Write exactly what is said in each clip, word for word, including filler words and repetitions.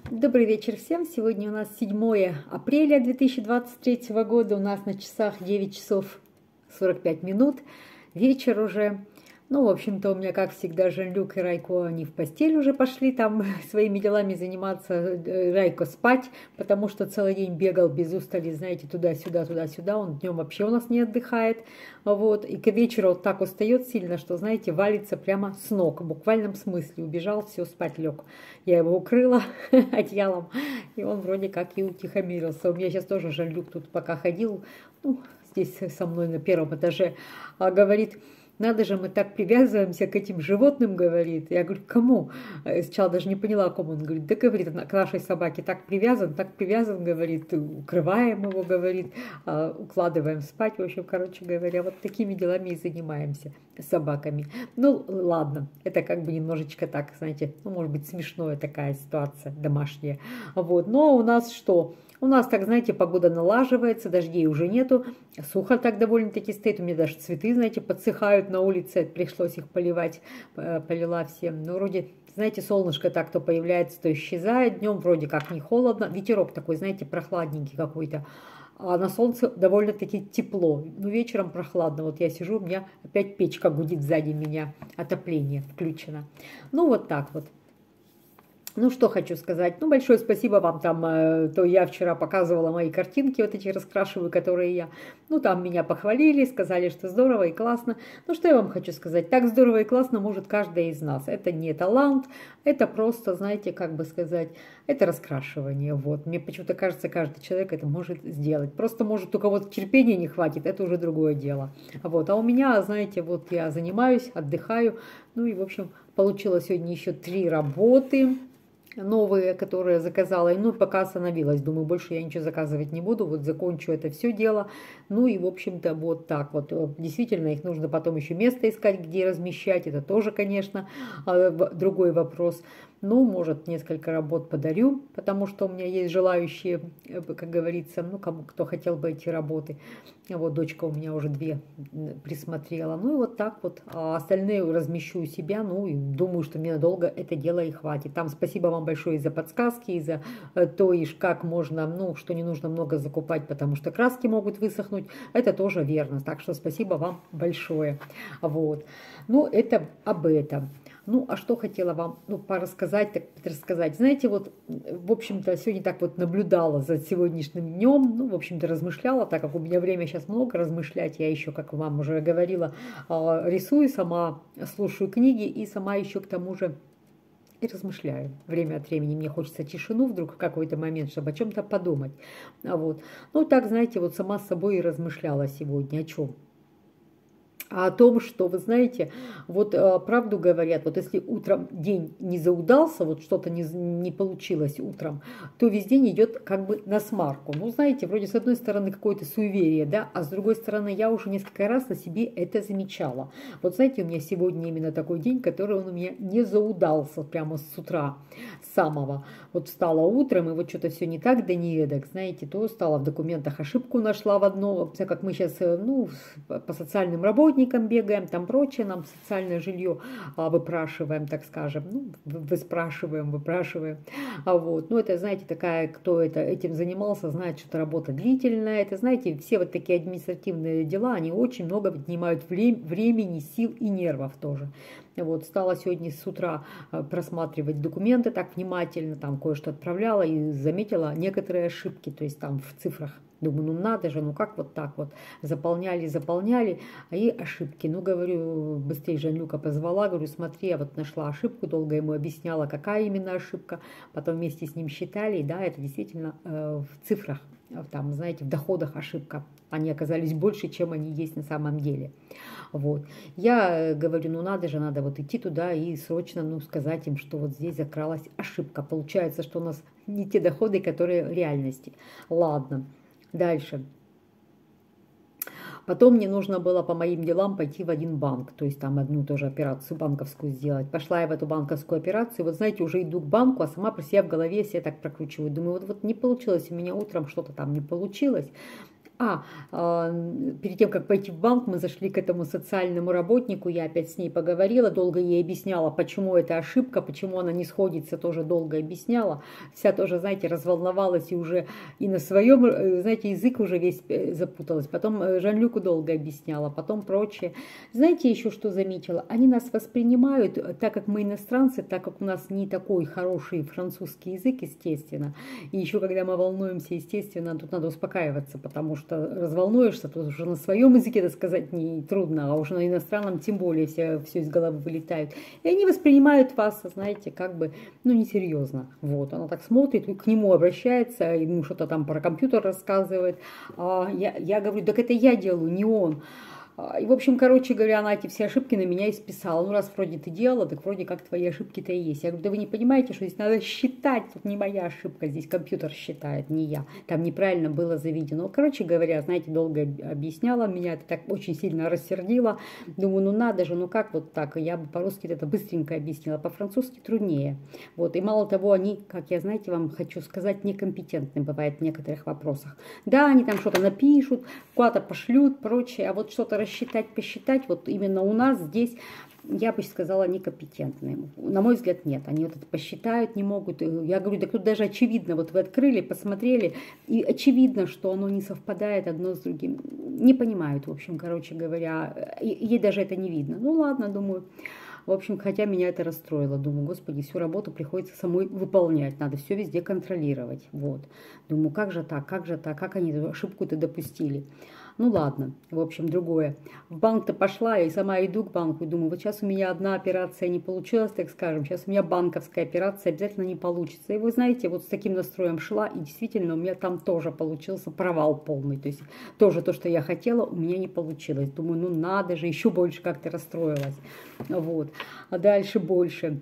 Добрый вечер всем. Сегодня у нас седьмое апреля две тысячи двадцать третьего года. У нас на часах девять часов сорок пять минут. Вечер уже. Ну, в общем-то, у меня, как всегда, Жан-Люк и Райко, они в постель уже пошли там своими делами заниматься. Райко спать, потому что целый день бегал без устали, знаете, туда-сюда, туда-сюда. Он днем вообще у нас не отдыхает. Вот. И к вечеру вот так устает сильно, что, знаете, валится прямо с ног. В буквальном смысле. Убежал, все, спать лег. Я его укрыла одеялом, и он вроде как и утихомирился. У меня сейчас тоже Жан-Люк тут пока ходил, ну, здесь со мной на первом этаже, а говорит: надо же, мы так привязываемся к этим животным, говорит. Я говорю: к кому? Сначала даже не поняла, о ком он говорит. Да, говорит, к нашей собаке так привязан, так привязан, говорит, укрываем его, говорит, укладываем спать. В общем, короче говоря, вот такими делами и занимаемся с собаками. Ну, ладно, это как бы немножечко так, знаете, ну, может быть, смешная такая ситуация домашняя. Вот, но у нас что? У нас, так, знаете, погода налаживается, дождей уже нету, сухо так довольно-таки стоит. У меня даже цветы, знаете, подсыхают на улице, пришлось их поливать, полила всем. Ну, вроде, знаете, солнышко так то появляется, то исчезает, днем вроде как не холодно, ветерок такой, знаете, прохладненький какой-то. А на солнце довольно-таки тепло. Ну, вечером прохладно. Вот я сижу, у меня опять печка гудит сзади меня, отопление включено. Ну, вот так вот. Ну, что хочу сказать. Ну, большое спасибо вам там. Э, то я вчера показывала мои картинки, вот эти раскрашиваю, которые я... Ну, там меня похвалили, сказали, что здорово и классно. Ну, что я вам хочу сказать. Так здорово и классно может каждая из нас. Это не талант, это просто, знаете, как бы сказать, это раскрашивание. Вот. Мне почему-то кажется, каждый человек это может сделать. Просто, может, у кого-то терпения не хватит, это уже другое дело. Вот. А у меня, знаете, вот я занимаюсь, отдыхаю. Ну, и, в общем, получила сегодня еще три работы новые, которые заказала, и ну пока остановилась, думаю, больше я ничего заказывать не буду, вот закончу это все дело, ну и в общем-то вот так вот, действительно их нужно потом еще место искать, где размещать, это тоже, конечно, другой вопрос. Ну, может, несколько работ подарю, потому что у меня есть желающие, как говорится, ну, кому, кто хотел бы эти работы. Вот дочка у меня уже две присмотрела. Ну, и вот так вот. А остальные размещу у себя. Ну, и думаю, что мне надолго это дело и хватит. Там спасибо вам большое за подсказки, и за то, и как можно, ну, что не нужно много закупать, потому что краски могут высохнуть. Это тоже верно. Так что спасибо вам большое. Вот. Ну, это об этом. Ну, а что хотела вам, ну, порассказать, так рассказать. Знаете, вот, в общем-то, сегодня так вот наблюдала за сегодняшним днем, ну, в общем-то, размышляла, так как у меня время сейчас много размышлять, я еще, как вам уже говорила, рисую сама, слушаю книги и сама еще к тому же и размышляю. Время от времени мне хочется тишину вдруг в какой-то момент, чтобы о чем-то подумать. Вот. Ну, так, знаете, вот сама с собой и размышляла сегодня. О чем? А о том, что, вы знаете, вот э, правду говорят, вот если утром день не заудался, вот что-то не, не получилось утром, то весь день идет как бы на смарку. Ну, знаете, вроде с одной стороны какое-то суеверие, да, а с другой стороны я уже несколько раз на себе это замечала. Вот знаете, у меня сегодня именно такой день, который он у меня не заудался прямо с утра самого. Вот встала утром, и вот что-то все не так, да не эдак, знаете, то стала в документах ошибку нашла в одно, как мы сейчас, ну, по социальным работникам, бегаем, там прочее, нам социальное жилье а, выпрашиваем, так скажем, ну, выспрашиваем, выпрашиваем, а вот, ну, это, знаете, такая, кто это, этим занимался, знает, что это работа длительная, это, знаете, все вот такие административные дела, они очень много отнимают времени, сил и нервов тоже. Вот, стала сегодня с утра просматривать документы так внимательно, там кое-что отправляла и заметила некоторые ошибки, то есть там в цифрах. Думаю, ну надо же, ну как вот так вот. Заполняли, заполняли, а и ошибки. Ну, говорю, быстрее Жан-Люка позвала, говорю, смотри, я вот нашла ошибку, долго ему объясняла, какая именно ошибка. Потом вместе с ним считали, и да, это действительно э, в цифрах, там, знаете, в доходах ошибка. Они оказались больше, чем они есть на самом деле. Вот. Я говорю, ну надо же, надо вот идти туда и срочно, ну, сказать им, что вот здесь закралась ошибка. Получается, что у нас не те доходы, которые в реальности. Ладно. Дальше. Потом мне нужно было по моим делам пойти в один банк, то есть там одну тоже операцию банковскую сделать. Пошла я в эту банковскую операцию, вот знаете, уже иду к банку, а сама про себя в голове себе так прокручиваю. Думаю, вот, вот не получилось у меня утром, что-то там не получилось. А, а, перед тем, как пойти в банк, мы зашли к этому социальному работнику, я опять с ней поговорила, долго ей объясняла, почему это ошибка, почему она не сходится, тоже долго объясняла. Вся тоже, знаете, разволновалась и уже и на своем, знаете, язык уже весь запуталась. Потом Жан-Люку долго объясняла, потом прочее. Знаете, еще что заметила? Они нас воспринимают, так как мы иностранцы, так как у нас не такой хороший французский язык, естественно. И еще когда мы волнуемся, естественно, тут надо успокаиваться, потому что что разволнуешься, то уже на своем языке это сказать не трудно, а уже на иностранном тем более все, все из головы вылетают. И они воспринимают вас, знаете, как бы, ну, несерьезно. Вот, она так смотрит, к нему обращается, ему что-то там про компьютер рассказывает. А я, я говорю, так это я делаю, не он. И, в общем, короче говоря, она эти все ошибки на меня и списала. Ну, раз вроде ты делала, так вроде как твои ошибки-то и есть. Я говорю, да вы не понимаете, что здесь надо считать, тут не моя ошибка, здесь компьютер считает, не я. Там неправильно было заведено. Короче говоря, знаете, долго объясняла, меня это так очень сильно рассердило. Думаю, ну надо же, ну как вот так? Я бы по-русски это быстренько объяснила, по-французски труднее. Вот, и мало того, они, как я, знаете, вам хочу сказать, некомпетентны бывают в некоторых вопросах. Да, они там что-то напишут, куда-то пошлют, прочее, а вот что-то рассчитать, посчитать, вот именно у нас здесь, я бы сказала, некомпетентные. На мой взгляд, нет. Они вот это посчитают не могут. Я говорю, да тут даже очевидно, вот вы открыли, посмотрели, и очевидно, что оно не совпадает одно с другим. Не понимают, в общем, короче говоря, ей даже это не видно. Ну ладно, думаю. В общем, хотя меня это расстроило. Думаю, господи, всю работу приходится самой выполнять. Надо все везде контролировать. Вот. Думаю, как же так, как же так, как они эту ошибку-то допустили. Ну ладно, в общем, другое. В банк-то пошла, я и сама иду к банку и думаю, вот сейчас у меня одна операция не получилась, так скажем, сейчас у меня банковская операция обязательно не получится. И вы знаете, вот с таким настроем шла, и действительно у меня там тоже получился провал полный. То есть тоже то, что я хотела, у меня не получилось. Думаю, ну надо же, еще больше как-то расстроилась. Вот. А дальше больше.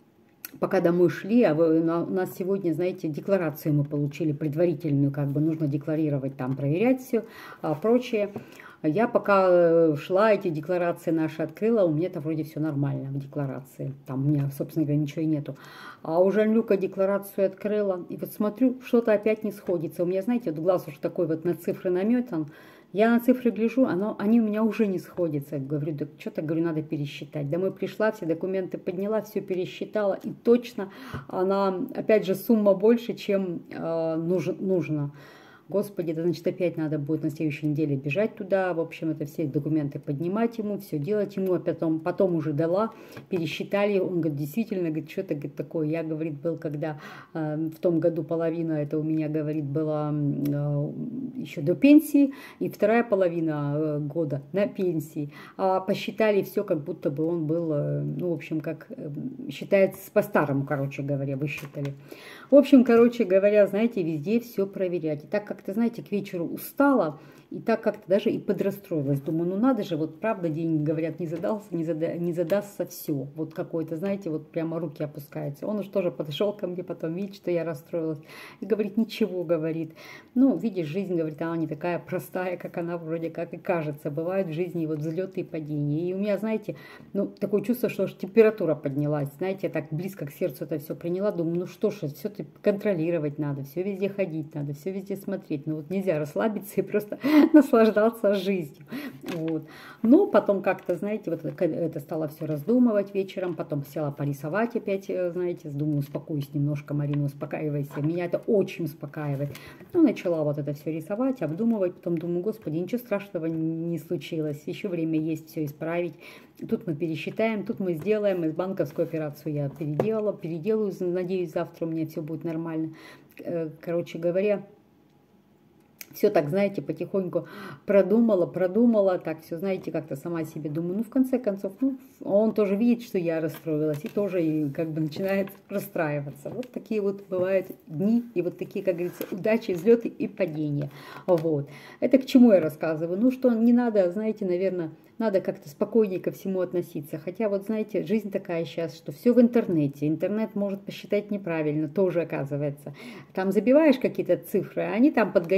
Пока домой шли, а вы, на, у нас сегодня, знаете, декларацию мы получили предварительную, как бы нужно декларировать, там проверять все, а прочее. Я пока шла, эти декларации наши открыла, у меня-то вроде все нормально в декларации. Там у меня, собственно говоря, ничего и нету. А у Жан-Люка декларацию открыла, и вот смотрю, что-то опять не сходится. У меня, знаете, вот глаз уж такой вот на цифры наметан. Я на цифры гляжу, оно, они у меня уже не сходятся. Говорю, да что-то, говорю, надо пересчитать. Домой пришла, все документы подняла, все пересчитала. И точно она, опять же, сумма больше, чем э, нужно. Господи, это значит, опять надо будет на следующей неделе бежать туда, в общем, это все документы поднимать ему, все делать ему, а потом, потом уже дала, пересчитали, он говорит, действительно, говорит, что-то говорит, такое, я, говорит, был, когда э, в том году половина, это у меня, говорит, была э, еще до пенсии, и вторая половина э, года на пенсии, а посчитали все, как будто бы он был, э, ну, в общем, как э, считается по-старому, короче говоря, высчитали. В общем, короче говоря, знаете, везде все проверять. И так как-то, знаете, к вечеру устала, и так как-то даже и подрастроилась. Думаю, ну надо же, вот правда день, говорят, не задался, не, зада, не задастся все. Вот какой-то, знаете, вот прямо руки опускаются. Он уж тоже подошел ко мне, потом видит, что я расстроилась. И говорит, ничего, говорит. Ну, видишь, жизнь, говорит, она не такая простая, как она вроде как и кажется. Бывают в жизни вот взлеты и падения. И у меня, знаете, ну, такое чувство, что аж температура поднялась. Знаете, я так близко к сердцу это все приняла. Думаю, ну что ж, все контролировать надо, все везде ходить надо, все везде смотреть. Ну вот нельзя расслабиться и просто наслаждаться жизнью. Вот. Но потом как-то, знаете, вот это стало все раздумывать вечером, потом села порисовать опять, знаете, думаю, успокоюсь немножко, Марина, успокаивайся. Меня это очень успокаивает. Ну, начала вот это все рисовать, обдумывать, потом думаю, господи, ничего страшного не случилось, еще время есть все исправить. Тут мы пересчитаем, тут мы сделаем, и банковскую операцию я переделала, переделаю, надеюсь, завтра у меня все будет нормально. Короче говоря, все так, знаете, потихоньку продумала, продумала, так все, знаете, как-то сама себе думаю, ну, в конце концов, ну, он тоже видит, что я расстроилась, и тоже и как бы начинает расстраиваться. Вот такие вот бывают дни, и вот такие, как говорится, удачи, взлеты и падения. Вот. Это к чему я рассказываю? Ну, что не надо, знаете, наверное, надо как-то спокойнее ко всему относиться. Хотя вот, знаете, жизнь такая сейчас, что все в интернете. Интернет может посчитать неправильно, тоже оказывается. Там забиваешь какие-то цифры, а они там подгоняются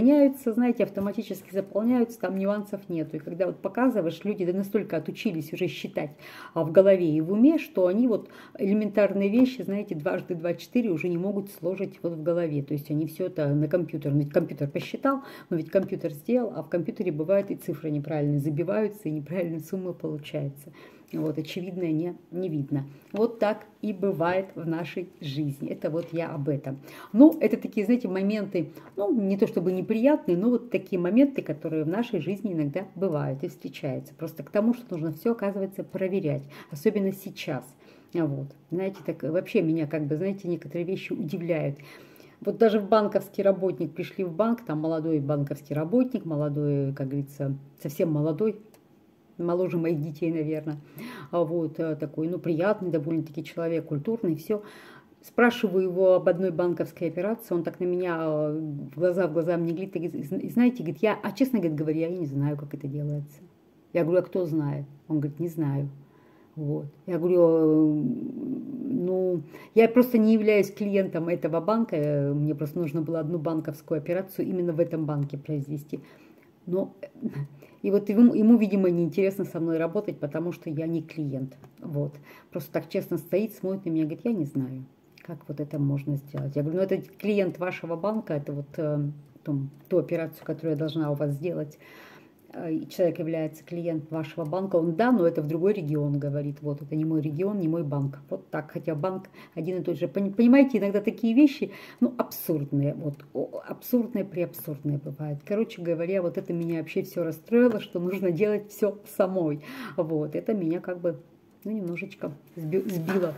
страницы, знаете, автоматически заполняются, там нюансов нету. И когда вот показываешь, люди да настолько отучились уже считать а, в голове и в уме, что они вот элементарные вещи, знаете, дважды два четыре уже не могут сложить вот в голове. То есть они все это на компьютер, ну ведь компьютер посчитал, но ведь компьютер сделал, а в компьютере бывает и цифры неправильные забиваются, и неправильные суммы получаются. Вот, очевидное не, не видно. Вот так и бывает в нашей жизни. Это вот я об этом. Ну, это такие, знаете, моменты, ну, не то чтобы неприятные, но вот такие моменты, которые в нашей жизни иногда бывают и встречаются. Просто к тому, что нужно все, оказывается, проверять. Особенно сейчас. Вот. Знаете, так вообще меня, как бы, знаете, некоторые вещи удивляют. Вот даже в банковский работник, пришли в банк, там молодой банковский работник, молодой, как говорится, совсем молодой, моложе моих детей, наверное, вот такой, ну, приятный довольно-таки человек, культурный, все. Спрашиваю его об одной банковской операции, он так на меня в глаза в глаза мне говорит, и знаете, говорит, я, а честно говоря, я не знаю, как это делается. Я говорю, а кто знает? Он говорит, не знаю. Вот. Я говорю, ну, я просто не являюсь клиентом этого банка, мне просто нужно было одну банковскую операцию именно в этом банке произвести. Но, и вот ему, ему, видимо, неинтересно со мной работать, потому что я не клиент. Вот. Просто так честно стоит, смотрит на меня, говорит, я не знаю, как вот это можно сделать. Я говорю, ну, это клиент вашего банка, это вот э, том, ту операцию, которую я должна у вас сделать. Человек является клиентом вашего банка, он да, но это в другой регион, говорит, вот это не мой регион, не мой банк, вот так, хотя банк один и тот же. Понимаете, иногда такие вещи, ну, абсурдные, вот, абсурдные, преабсурдные бывают. Короче говоря, вот это меня вообще все расстроило, что нужно делать все самой, вот, это меня как бы, ну, немножечко сбило,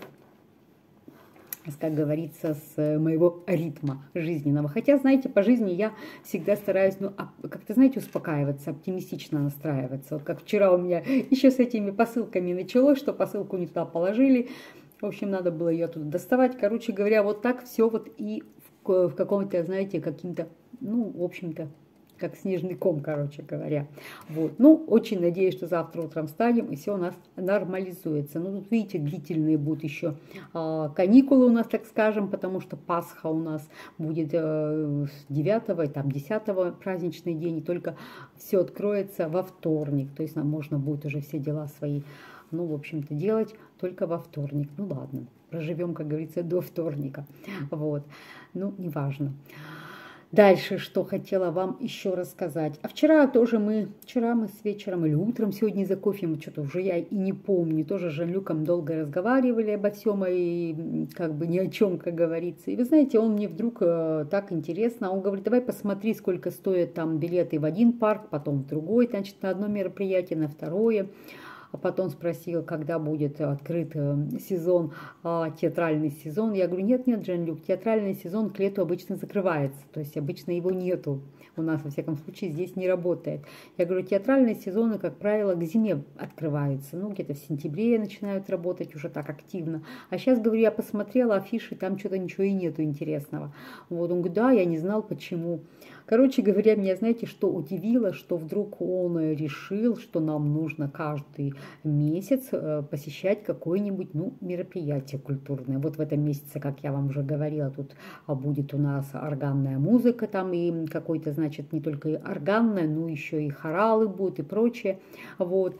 как говорится, с моего ритма жизненного. Хотя, знаете, по жизни я всегда стараюсь, ну, как-то, знаете, успокаиваться, оптимистично настраиваться. Вот как вчера у меня еще с этими посылками началось, что посылку не туда положили. В общем, надо было ее оттуда доставать. Короче говоря, вот так все вот и в, в каком-то, знаете, каким-то, ну, в общем-то, как снежный ком, короче говоря. Вот. Ну, очень надеюсь, что завтра утром встанем, и все у нас нормализуется. Ну, тут, видите, длительные будут еще э, каникулы у нас, так скажем, потому что Пасха у нас будет э, девятого, там, десятого праздничный день, и только все откроется во вторник. То есть нам можно будет уже все дела свои, ну, в общем-то, делать только во вторник. Ну, ладно, проживем, как говорится, до вторника. Вот. Ну, неважно. Дальше, что хотела вам еще рассказать. А вчера тоже мы, вчера мы с вечером или утром сегодня за кофе, что-то уже я и не помню, тоже с Жан-Люком долго разговаривали обо всем и как бы ни о чем, как говорится. И вы знаете, он мне вдруг э, так интересно, он говорит, давай посмотри, сколько стоят там билеты в один парк, потом в другой, значит, на одно мероприятие, на второе. А потом спросил, когда будет открыт сезон, театральный сезон. Я говорю, нет, нет, Жан-Люк, театральный сезон к лету обычно закрывается. То есть обычно его нету. У нас, во всяком случае, здесь не работает. Я говорю, театральные сезоны, как правило, к зиме открываются. Ну, где-то в сентябре начинают работать уже так активно. А сейчас, говорю, я посмотрела афиши, там что-то ничего и нету интересного. Вот он говорит, да, я не знал, почему. Короче говоря, меня, знаете, что удивило, что вдруг он решил, что нам нужно каждый месяц посещать какое-нибудь, ну, мероприятие культурное. Вот в этом месяце, как я вам уже говорила, тут будет у нас органная музыка там и какой-то, значит, не только и органная, но еще и хоралы будут и прочее. Вот.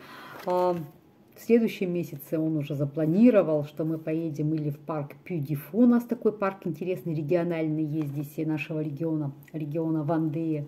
В следующем месяце он уже запланировал, что мы поедем или в парк Пю-Ди-Фу, у нас такой парк интересный, региональный есть здесь нашего региона, региона Вандея.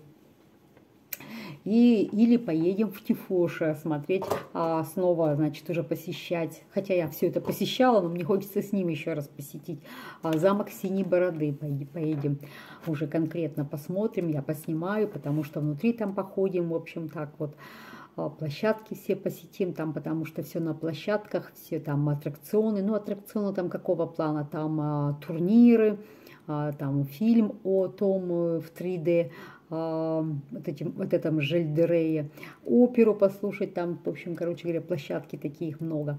И, или поедем в Тифоше смотреть, а, снова, значит, уже посещать, хотя я все это посещала, но мне хочется с ним еще раз посетить, а, замок Синей Бороды, поедем, уже конкретно посмотрим, я поснимаю, потому что внутри там походим, в общем, так вот. Площадки все посетим там, потому что все на площадках, все там аттракционы. Ну, аттракционы там какого плана? Там а, турниры, а, там фильм о том в три дэ, а, вот, этим, вот этом Жильдерее, оперу послушать там, в общем, короче говоря, площадки таких много.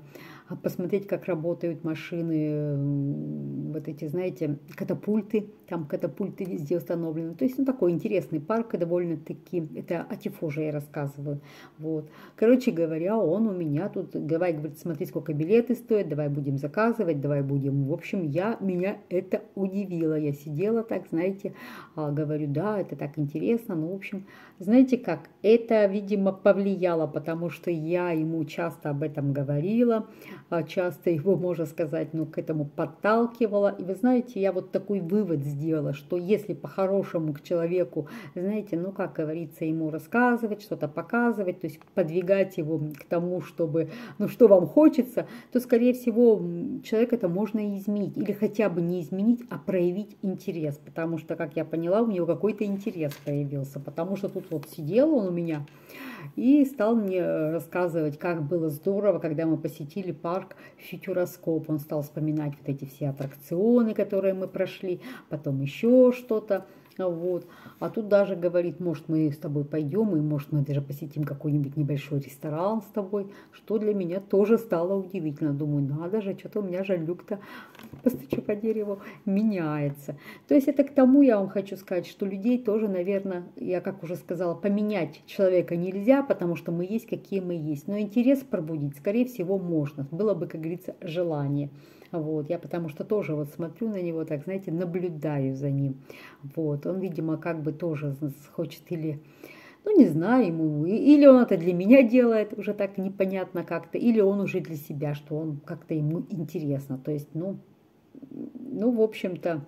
а посмотреть, как работают машины, вот эти, знаете, катапульты, там катапульты везде установлены. То есть, ну, такой интересный парк, довольно-таки, это о Тифоже я рассказываю. Вот. Короче говоря, он у меня тут, давай, говорит, смотри, сколько билеты стоят, давай будем заказывать, давай будем. В общем, я, меня это удивило. Я сидела так, знаете, говорю, да, это так интересно. Ну, в общем, знаете как, это, видимо, повлияло, потому что я ему часто об этом говорила, часто его, можно сказать, ну, к этому подталкивала. И вы знаете, я вот такой вывод сделала, что если по-хорошему к человеку, знаете, ну, как говорится, ему рассказывать, что-то показывать, то есть подвигать его к тому, чтобы, ну, что вам хочется, то, скорее всего, человек это можно изменить. Или хотя бы не изменить, а проявить интерес. Потому что, как я поняла, у него какой-то интерес появился. Потому что тут вот сидел он у меня и стал мне рассказывать, как было здорово, когда мы посетили парк Фьютуроскоп. Он стал вспоминать вот эти все аттракционы, которые мы прошли, потом еще что-то. Вот. А тут даже говорит, может, мы с тобой пойдем, и может, мы даже посетим какой-нибудь небольшой ресторан с тобой, что для меня тоже стало удивительно. Думаю, надо же, что-то у меня Жан-Люк-то, постучу по дереву, меняется. То есть это к тому я вам хочу сказать, что людей тоже, наверное, я как уже сказала, поменять человека нельзя, потому что мы есть, какие мы есть. Но интерес пробудить, скорее всего, можно. Было бы, как говорится, желание. Вот, я потому что тоже вот смотрю на него, так, знаете, наблюдаю за ним. Вот, он, видимо, как бы тоже хочет или, ну, не знаю, ему, или он это для меня делает, уже так непонятно как-то, или он уже для себя, что он как-то ему интересно. То есть, ну, ну, в общем-то,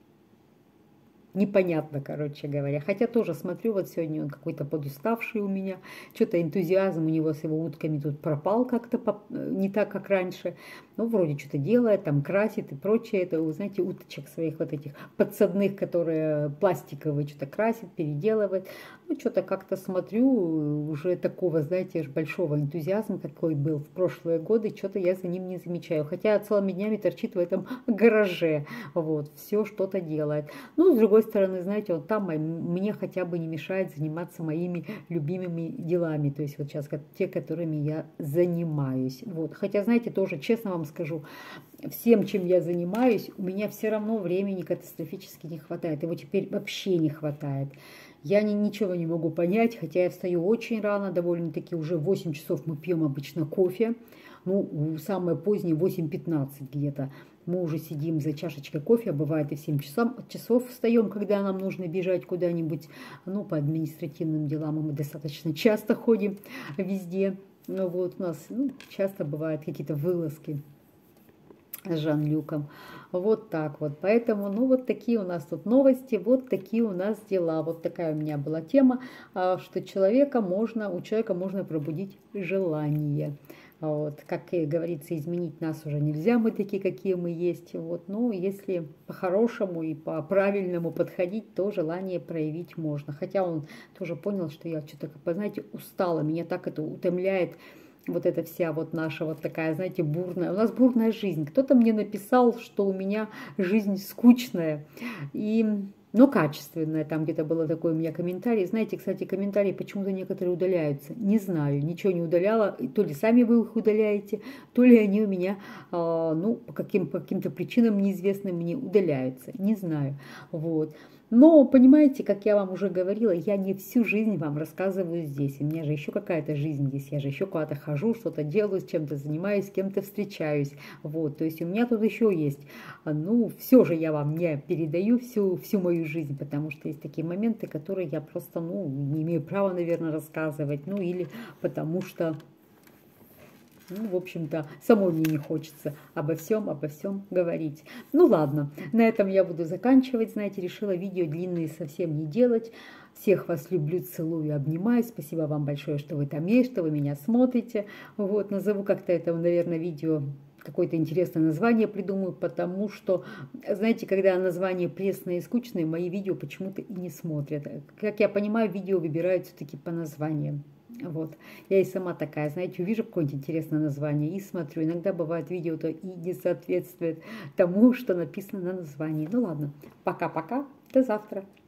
непонятно, короче говоря. Хотя тоже смотрю, вот сегодня он какой-то подуставший у меня. Что-то энтузиазм у него с его утками тут пропал как-то не так, как раньше. Ну, вроде что-то делает, там красит и прочее. Это, вы знаете, уточек своих вот этих подсадных, которые пластиковые, что-то красит, переделывает. Ну, что-то как-то смотрю, уже такого, знаете, большого энтузиазма, какой был в прошлые годы, что-то я за ним не замечаю. Хотя целыми днями торчит в этом гараже. Вот, все что-то делает. Ну, с другой стороны, знаете, он там мне хотя бы не мешает заниматься моими любимыми делами. То есть вот сейчас те, которыми я занимаюсь. Вот. Хотя, знаете, тоже честно вам скажу, всем, чем я занимаюсь, у меня все равно времени катастрофически не хватает. Его теперь вообще не хватает. Я ни, ничего не могу понять, хотя я встаю очень рано, довольно-таки уже в восемь часов мы пьем обычно кофе. Ну, самое позднее восемь пятнадцать где-то. Мы уже сидим за чашечкой кофе, а бывает и в семь часов, часов встаем, когда нам нужно бежать куда-нибудь, ну, по административным делам. Мы достаточно часто ходим везде. Ну, вот у нас ну, часто бывают какие-то вылазки с Жан-Люком. Вот так вот. Поэтому, ну, вот такие у нас тут новости, вот такие у нас дела. Вот такая у меня была тема, что человека можно, у человека можно пробудить желание. Вот, как и говорится, изменить нас уже нельзя, мы такие, какие мы есть. Вот, но если по-хорошему и по-правильному подходить, то желание проявить можно. Хотя он тоже понял, что я что-то, знаете, устала, меня так это утомляет. Вот эта вся вот наша вот такая, знаете, бурная. У нас бурная жизнь. Кто-то мне написал, что у меня жизнь скучная, и, но качественная. Там где-то было такой у меня комментарий. Знаете, кстати, комментарии почему-то некоторые удаляются. Не знаю, ничего не удаляла. То ли сами вы их удаляете, то ли они у меня, ну, по каким, по каким-то причинам неизвестным мне удаляются. Не знаю. Вот. Но, понимаете, как я вам уже говорила, я не всю жизнь вам рассказываю здесь. У меня же еще какая-то жизнь здесь. Я же еще куда-то хожу, что-то делаю, с чем-то занимаюсь, с кем-то встречаюсь. Вот, то есть у меня тут еще есть. Ну, все же я вам не передаю всю, всю мою жизнь, потому что есть такие моменты, которые я просто, ну, не имею права, наверное, рассказывать. Ну, или потому что... Ну, в общем-то, самой мне не хочется обо всем, обо всем говорить. Ну, ладно, на этом я буду заканчивать. Знаете, решила видео длинные совсем не делать. Всех вас люблю, целую, обнимаю. Спасибо вам большое, что вы там есть, что вы меня смотрите. Вот, назову как-то это, наверное, видео... Какое-то интересное название придумаю, потому что, знаете, когда название пресное и скучное, мои видео почему-то и не смотрят. Как я понимаю, видео выбирают все-таки по названиям. Вот. Я и сама такая, знаете, увижу какое-нибудь интересное название и смотрю. Иногда бывает видео-то и не соответствует тому, что написано на названии. Ну ладно, пока-пока, до завтра.